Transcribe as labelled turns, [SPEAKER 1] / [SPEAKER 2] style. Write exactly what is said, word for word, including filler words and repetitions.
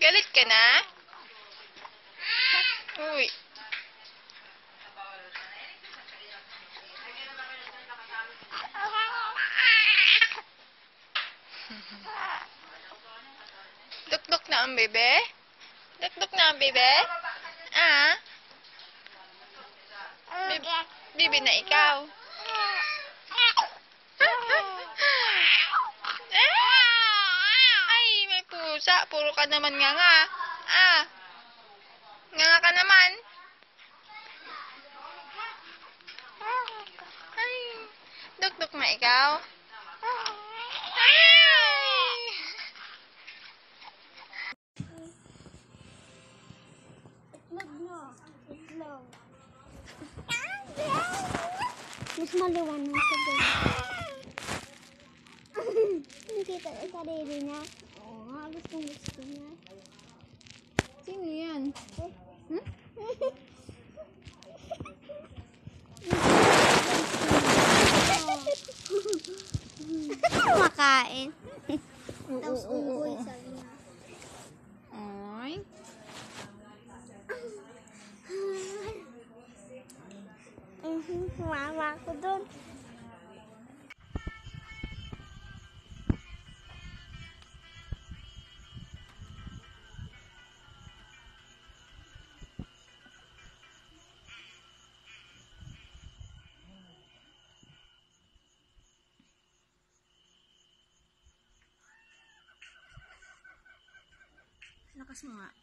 [SPEAKER 1] Galit ka na? Uy. Duk-duk na ang bebe? Duk-duk na ang bebe? Ah? Bibi, bibi na ikaw. Ay, may pusa. Puro ka naman nga nga. Ah. Nga ka naman. Ay. Duk-duk na ikaw. Ay.
[SPEAKER 2] Itlog no. Itlog. Mas maliwanag sa ganyan. Nakita sa sarili niya. Oo nga, gustong gusto niya.
[SPEAKER 1] Sino yan? Hmm?
[SPEAKER 2] Makain.
[SPEAKER 1] Oo,
[SPEAKER 2] Tapos
[SPEAKER 1] oo, oo.
[SPEAKER 2] unggoy sabi niya.
[SPEAKER 1] Ay.
[SPEAKER 2] Mama ko doon.
[SPEAKER 1] Lakas mo nga.